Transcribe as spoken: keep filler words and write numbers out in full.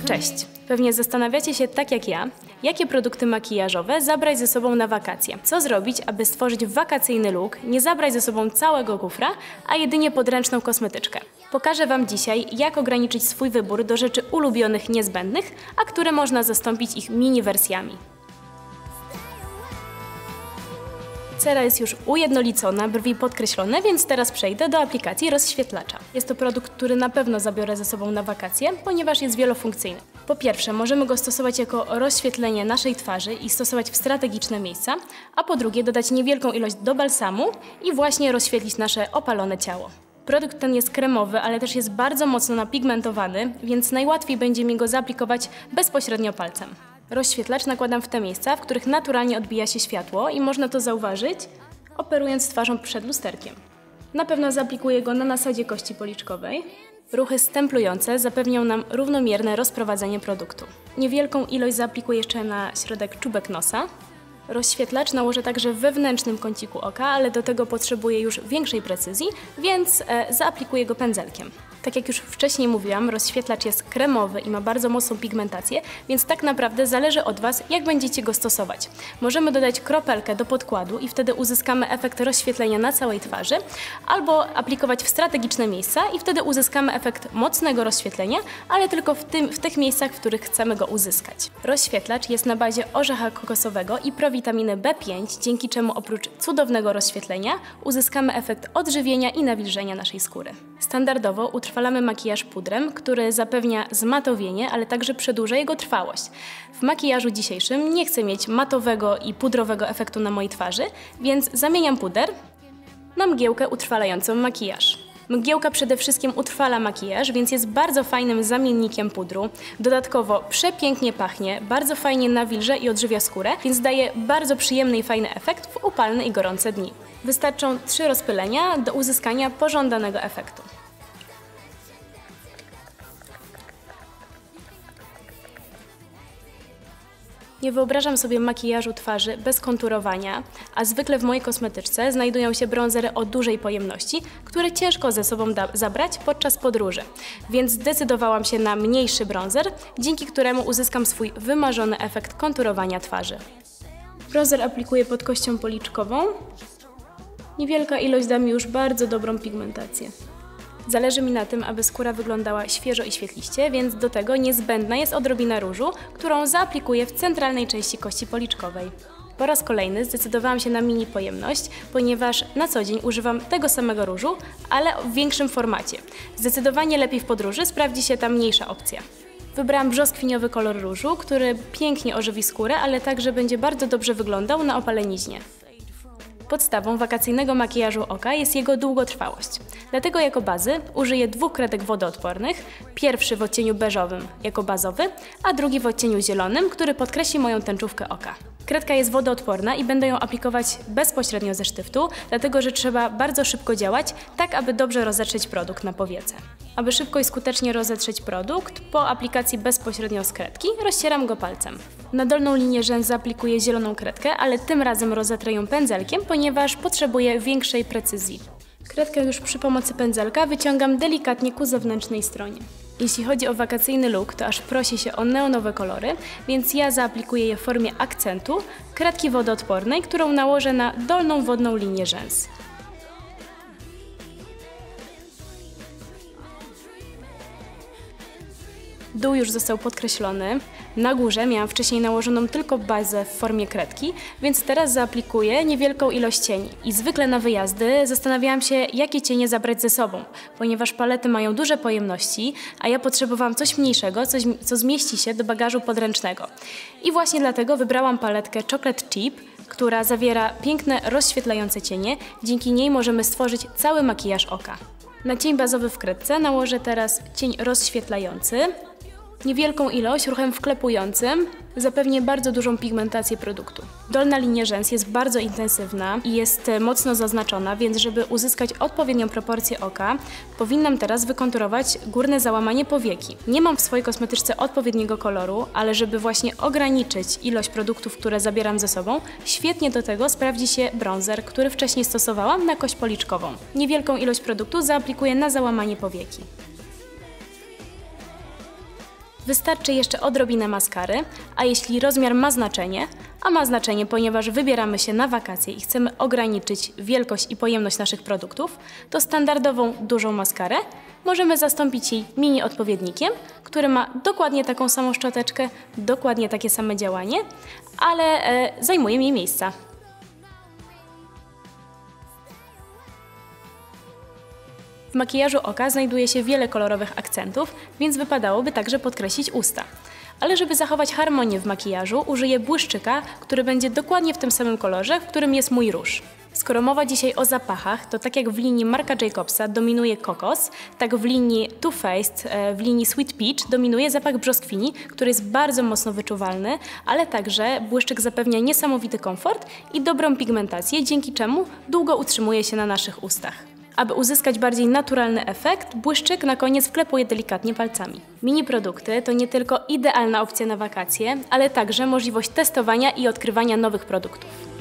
Cześć! Pewnie zastanawiacie się tak jak ja, jakie produkty makijażowe zabrać ze sobą na wakacje. Co zrobić, aby stworzyć wakacyjny look, nie zabrać ze sobą całego kufra, a jedynie podręczną kosmetyczkę. Pokażę Wam dzisiaj, jak ograniczyć swój wybór do rzeczy ulubionych, niezbędnych, a które można zastąpić ich mini wersjami. Cera jest już ujednolicona, brwi podkreślone, więc teraz przejdę do aplikacji rozświetlacza. Jest to produkt, który na pewno zabiorę ze sobą na wakacje, ponieważ jest wielofunkcyjny. Po pierwsze, możemy go stosować jako rozświetlenie naszej twarzy i stosować w strategiczne miejsca, a po drugie dodać niewielką ilość do balsamu i właśnie rozświetlić nasze opalone ciało. Produkt ten jest kremowy, ale też jest bardzo mocno napigmentowany, więc najłatwiej będzie mi go zaaplikować bezpośrednio palcem. Rozświetlacz nakładam w te miejsca, w których naturalnie odbija się światło i można to zauważyć, operując twarzą przed lusterkiem. Na pewno zaaplikuję go na nasadzie kości policzkowej. Ruchy stemplujące zapewnią nam równomierne rozprowadzenie produktu. Niewielką ilość zaaplikuję jeszcze na środek czubek nosa. Rozświetlacz nałożę także w wewnętrznym kąciku oka, ale do tego potrzebuję już większej precyzji, więc e, zaaplikuję go pędzelkiem. Tak jak już wcześniej mówiłam, rozświetlacz jest kremowy i ma bardzo mocną pigmentację, więc tak naprawdę zależy od Was, jak będziecie go stosować. Możemy dodać kropelkę do podkładu i wtedy uzyskamy efekt rozświetlenia na całej twarzy, albo aplikować w strategiczne miejsca i wtedy uzyskamy efekt mocnego rozświetlenia, ale tylko w, tym, w tych miejscach, w których chcemy go uzyskać. Rozświetlacz jest na bazie orzecha kokosowego i prowitaminy B pięć, dzięki czemu oprócz cudownego rozświetlenia uzyskamy efekt odżywienia i nawilżenia naszej skóry. Standardowo utrwalamy makijaż pudrem, który zapewnia zmatowienie, ale także przedłuża jego trwałość. W makijażu dzisiejszym nie chcę mieć matowego i pudrowego efektu na mojej twarzy, więc zamieniam puder na mgiełkę utrwalającą makijaż. Mgiełka przede wszystkim utrwala makijaż, więc jest bardzo fajnym zamiennikiem pudru. Dodatkowo przepięknie pachnie, bardzo fajnie nawilża i odżywia skórę, więc daje bardzo przyjemny i fajny efekt w upalne i gorące dni. Wystarczą trzy rozpylenia do uzyskania pożądanego efektu. Nie wyobrażam sobie makijażu twarzy bez konturowania, a zwykle w mojej kosmetyczce znajdują się bronzery o dużej pojemności, które ciężko ze sobą zabrać podczas podróży. Więc zdecydowałam się na mniejszy bronzer, dzięki któremu uzyskam swój wymarzony efekt konturowania twarzy. Bronzer aplikuję pod kością policzkową. Niewielka ilość da mi już bardzo dobrą pigmentację. Zależy mi na tym, aby skóra wyglądała świeżo i świetliście, więc do tego niezbędna jest odrobina różu, którą zaaplikuję w centralnej części kości policzkowej. Po raz kolejny zdecydowałam się na mini pojemność, ponieważ na co dzień używam tego samego różu, ale w większym formacie. Zdecydowanie lepiej w podróży sprawdzi się ta mniejsza opcja. Wybrałam brzoskwiniowy kolor różu, który pięknie ożywi skórę, ale także będzie bardzo dobrze wyglądał na opaleniźnie. Podstawą wakacyjnego makijażu oka jest jego długotrwałość. Dlatego jako bazy użyję dwóch kredek wodoodpornych, pierwszy w odcieniu beżowym jako bazowy, a drugi w odcieniu zielonym, który podkreśli moją tęczówkę oka. Kredka jest wodoodporna i będę ją aplikować bezpośrednio ze sztyftu, dlatego że trzeba bardzo szybko działać, tak aby dobrze rozetrzeć produkt na powiece. Aby szybko i skutecznie rozetrzeć produkt, po aplikacji bezpośrednio z kredki rozcieram go palcem. Na dolną linię rzęs zaaplikuję zieloną kredkę, ale tym razem rozetrę ją pędzelkiem, ponieważ potrzebuję większej precyzji. Kredkę już przy pomocy pędzelka wyciągam delikatnie ku zewnętrznej stronie. Jeśli chodzi o wakacyjny look, to aż prosi się o neonowe kolory, więc ja zaaplikuję je w formie akcentu kredki wodoodpornej, którą nałożę na dolną wodną linię rzęs. Dół już został podkreślony. Na górze miałam wcześniej nałożoną tylko bazę w formie kredki, więc teraz zaaplikuję niewielką ilość cieni. I zwykle na wyjazdy zastanawiałam się, jakie cienie zabrać ze sobą, ponieważ palety mają duże pojemności, a ja potrzebowałam coś mniejszego, coś, co zmieści się do bagażu podręcznego. I właśnie dlatego wybrałam paletkę Chocolate Chip, która zawiera piękne, rozświetlające cienie. Dzięki niej możemy stworzyć cały makijaż oka. Na cień bazowy w kredce nałożę teraz cień rozświetlający. Niewielką ilość ruchem wklepującym zapewni bardzo dużą pigmentację produktu. Dolna linia rzęs jest bardzo intensywna i jest mocno zaznaczona, więc żeby uzyskać odpowiednią proporcję oka, powinnam teraz wykonturować górne załamanie powieki. Nie mam w swojej kosmetyczce odpowiedniego koloru, ale żeby właśnie ograniczyć ilość produktów, które zabieram ze sobą, świetnie do tego sprawdzi się bronzer, który wcześniej stosowałam na kość policzkową. Niewielką ilość produktu zaaplikuję na załamanie powieki. Wystarczy jeszcze odrobinę maskary, a jeśli rozmiar ma znaczenie, a ma znaczenie, ponieważ wybieramy się na wakacje i chcemy ograniczyć wielkość i pojemność naszych produktów, to standardową dużą maskarę możemy zastąpić jej mini odpowiednikiem, który ma dokładnie taką samą szczoteczkę, dokładnie takie same działanie, ale e, zajmuje mniej miejsca. W makijażu oka znajduje się wiele kolorowych akcentów, więc wypadałoby także podkreślić usta. Ale żeby zachować harmonię w makijażu, użyję błyszczyka, który będzie dokładnie w tym samym kolorze, w którym jest mój róż. Skoro mowa dzisiaj o zapachach, to tak jak w linii Marca Jacobsa dominuje kokos, tak w linii Too Faced, w linii Sweet Peach dominuje zapach brzoskwini, który jest bardzo mocno wyczuwalny, ale także błyszczyk zapewnia niesamowity komfort i dobrą pigmentację, dzięki czemu długo utrzymuje się na naszych ustach. Aby uzyskać bardziej naturalny efekt, błyszczyk na koniec wklepuję delikatnie palcami. Mini produkty to nie tylko idealna opcja na wakacje, ale także możliwość testowania i odkrywania nowych produktów.